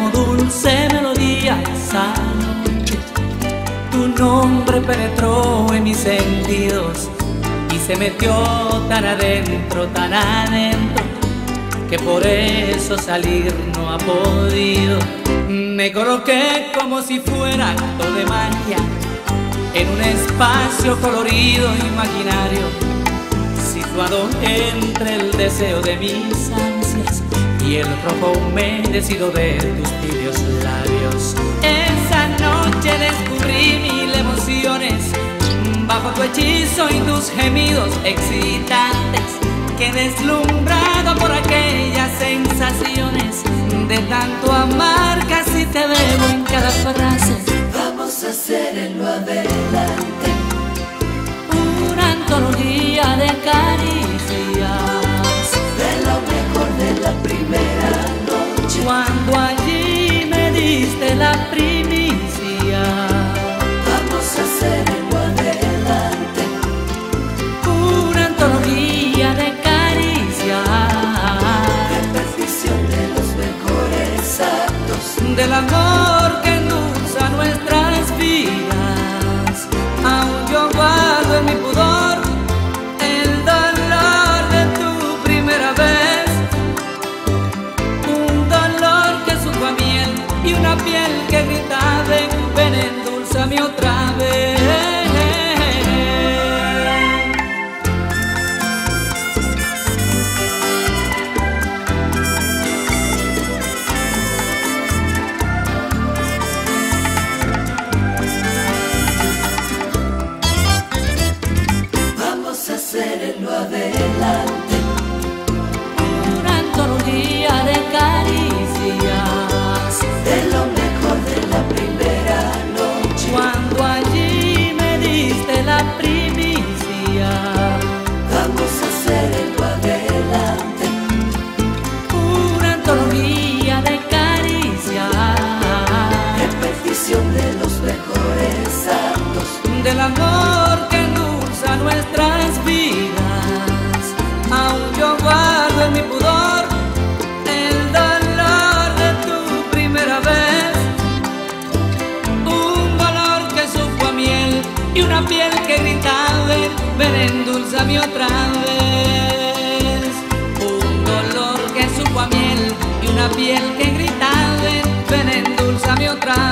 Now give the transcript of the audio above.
como dulce melodía esa noche. Tu nombre penetró en mis sentidos y se metió tan adentro, que por eso salir no ha podido. Me coloqué como si fuera acto de magia en un espacio colorido imaginario, situado entre el deseo de mis ansias y el rojo humedecido de tus tibios labios. Esa noche descubrí mil emociones bajo tu hechizo y tus gemidos excitantes. Quedé deslumbrado por aquellas sensaciones de tanto amar, casi te bebo en cada frase. Vamos a hacer en lo adelante una antología de caricias, de lo mejor de la primera noche. cuando allí me diste la primicia. Vamos a hacer en lo adelante Una antología de caricias, repetición de los mejores actos, del amor que endulza nuestras vidas. Aún yo guardo en mi pudor el dolor de tu primera vez, un dolor que supo a miel y una piel que gritaba ven, endulzame otra vez. vamos a hacer en lo adelante Una antología de caricias, de lo mejor de la primera noche. cuando allí me diste la primicia. Vamos a hacer en lo adelante Una antología de caricias, repetición de los mejores actos, del amor que endulza nuestras vidas. Aún yo guardo en mi pudor el dolor de tu primera vez, un dolor que supo a miel y una piel que gritaba ven, endulzame otra vez. Un dolor que supo a miel y una piel que gritaba ven, endulzame otra vez.